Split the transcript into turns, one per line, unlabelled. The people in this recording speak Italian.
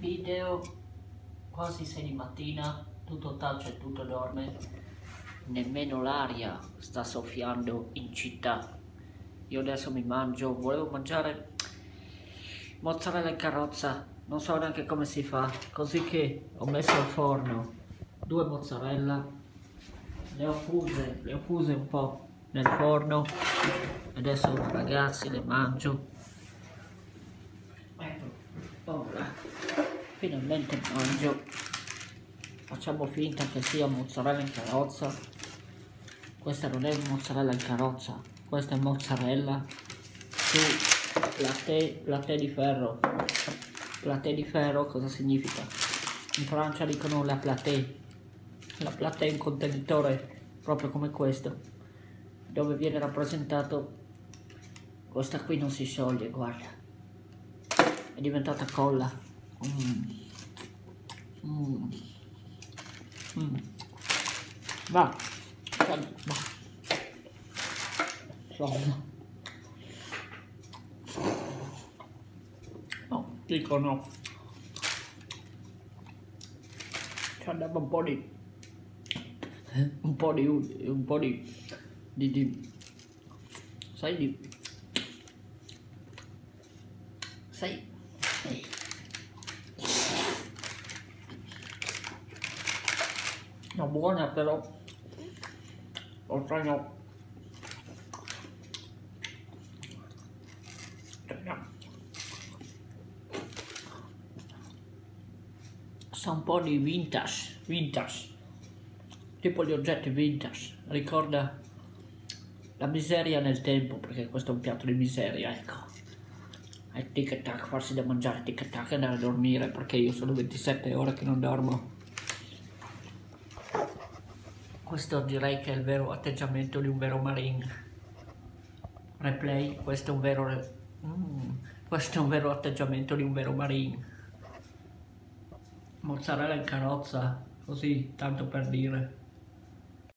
video, quasi 6 di mattina, tutto tace e tutto dorme, nemmeno l'aria sta soffiando in città. Io adesso volevo mangiare mozzarella in carrozza, non so neanche come si fa, così che ho messo al forno 2 mozzarella, le ho fuse un po' nel forno, adesso ragazzi le mangio. Ecco, ora finalmente mangio. Facciamo finta che sia mozzarella in carrozza. Questa non è mozzarella in carrozza, questa è mozzarella su latte di ferro. Latte di ferro cosa significa? In Francia dicono la platé. La platé è un contenitore proprio come questo, dove viene rappresentato. Questa qui non si scioglie, guarda, è diventata colla. Va. No, dico no. Ci andava un po' di sai, no, buona però oltre no. Sa un po' di vintage, tipo gli oggetti vintage, ricorda la miseria nel tempo, perché questo è un piatto di miseria, ecco. E tic tac, farsi da mangiare, tic tac, e andare a dormire, perché io sono 27 ore che non dormo. Questo direi che è il vero atteggiamento di un vero marine. Replay, questo è un vero atteggiamento di un vero marine. Mozzarella in carrozza, così, tanto per dire.